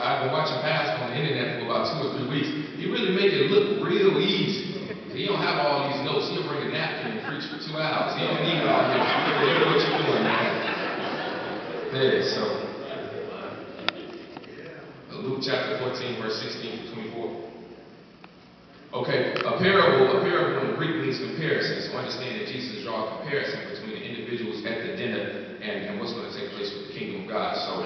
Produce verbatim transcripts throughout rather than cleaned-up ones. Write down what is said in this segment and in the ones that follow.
I've been watching Pastor on the internet for about two or three weeks. He really make it look real easy. He don't have all these notes. He'll bring a napkin and preach for two hours. He don't need all this. You know what you're doing, man. There, so. Luke chapter fourteen, verse sixteen to twenty-four. Okay, a parable, a parable in Greek means comparison. So understand that Jesus draws a comparison between the individuals at the dinner and, and what's going to take place with the kingdom of God. So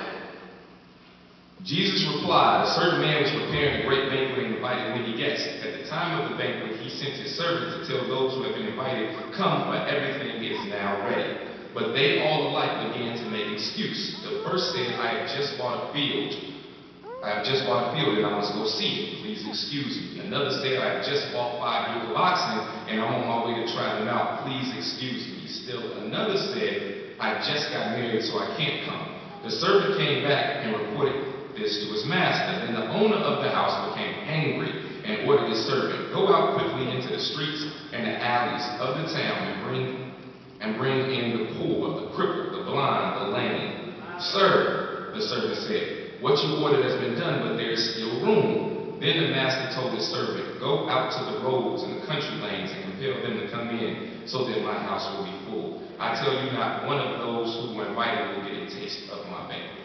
Jesus replied, a certain man was preparing a great banquet and invited many guests. At the time of the banquet, he sent his servant to tell those who have been invited, come, for everything is now ready. But they all alike began to make excuse. The first said, I have just bought a field. I have just bought a field and I must go see it. Please excuse me. Another said, I have just bought five yoke of oxen and I'm on my way to try them out. Please excuse me. Still another said, I just got married so I can't come. The servant came back and reported this to his master. Then the owner of the house became angry and ordered his servant, go out quickly into the streets and the alleys of the town and bring and bring in the poor, the crippled, the blind, the lame. Sir, the servant said, what you ordered has been done, but there is still room. Then the master told his servant, go out to the roads and the country lanes and compel them to come in, so that my house will be full. I tell you, not one of those who were invited will get a taste of my banquet.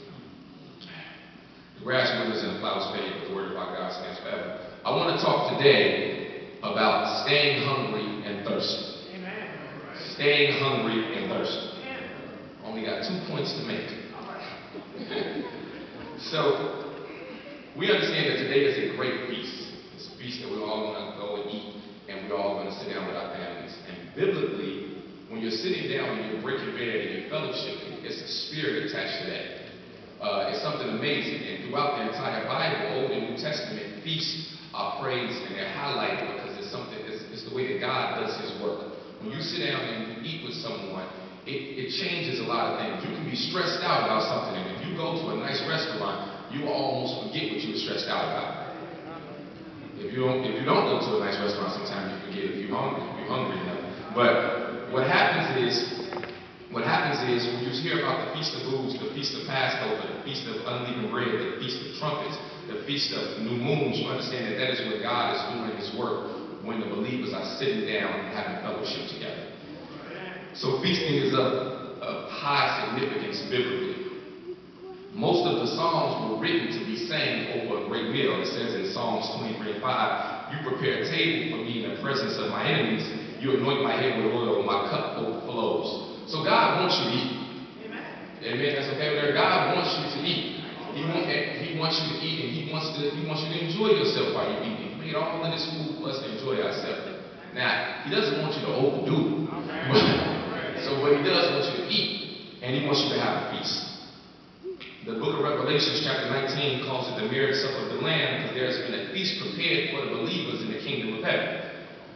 The grass withers and the flowers fade, but the word of our God stands forever. I want to talk today about staying hungry and thirsty. Amen. Staying hungry and thirsty. Only got two points to make. So, we understand that today is a great feast. It's a feast that we're all going to go and eat, and we're all going to sit down with our families. And biblically, when you're sitting down and you're breaking bread and you're fellowshipping, it's a spirit attached to that. Uh, it's something amazing. And throughout the entire Bible, Old and New Testament, feasts are praised and they're highlighted because it's something. It's, it's the way that God does His work. When you sit down and you eat with someone, It, it changes a lot of things. You can be stressed out about something, and if you go to a nice restaurant, you will almost forget what you were stressed out about. If you don't, if you don't go to a nice restaurant, sometimes you forget if you're hungry, if you're hungry enough. But what happens is, what happens is when you hear about the Feast of Booths, the Feast of Passover, the Feast of Unleavened Bread, the Feast of Trumpets, the Feast of New Moons, you understand that that is where God is doing His work when the believers are sitting down and having fellowship together. So feasting is of, of high significance biblically. Most of the Psalms were written to be sang over a great meal. It says in Psalms twenty-three and five, you prepare a table for me in the presence of my enemies. You anoint my head with oil, my cup overflows. So God wants you to eat. Amen. Amen. That's okay with her. God wants you to eat. He, want, he wants you to eat, and He wants to He wants you to enjoy yourself while you're eating. He made all of this food for us to enjoy ourselves. Now, He doesn't want you to overdo it. So what He does want you to eat, and He wants you to have a feast. The book of Revelation, chapter nineteen, calls it the marriage supper of the Lamb, because there has been a feast prepared for the believers in the kingdom of heaven.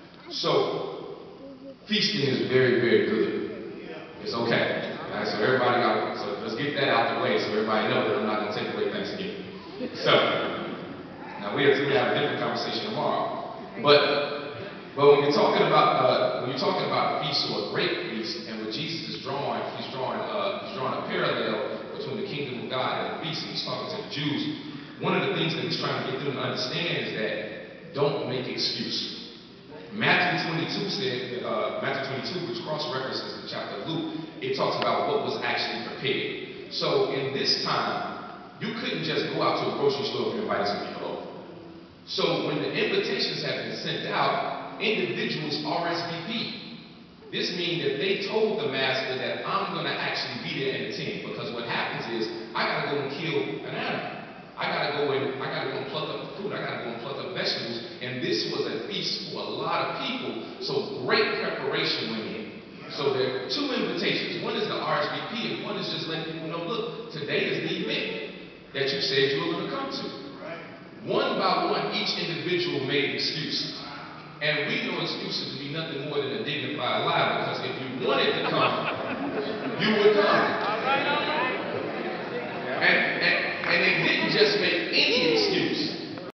So, feasting is very, very good. It's okay. Right, so everybody got, so let's get that out the way so everybody knows that I'm not going to take away Thanksgiving. So, now we have to have a different conversation tomorrow. But But when you're talking about uh, when you're talking about a feast or a great feast, and what Jesus is drawing, he's drawing uh, he's drawing a parallel between the kingdom of God and the feast. And he's talking to the Jews. One of the things that he's trying to get them to understand is that don't make excuses. Matthew twenty-two said uh, Matthew twenty-two, which cross references the chapter of Luke, it talks about what was actually prepared. So in this time, you couldn't just go out to a grocery store and invite some people over. So when the invitations have been sent out, individuals R S V P. This means that they told the master that I'm going to actually be there and attend, because what happens is I got to go and kill an animal. I got to go and I got to go and pluck up the fruit. I got to go and pluck up vegetables. And this was a feast for a lot of people. So great preparation went in. So there are two invitations. One is the R S V P, and one is just letting people know, look, today is the event that you said you were going to come to. One by one, each individual made excuses. And we know excuses to be nothing more than a dignified lie, because if you wanted to come, you would come. And, and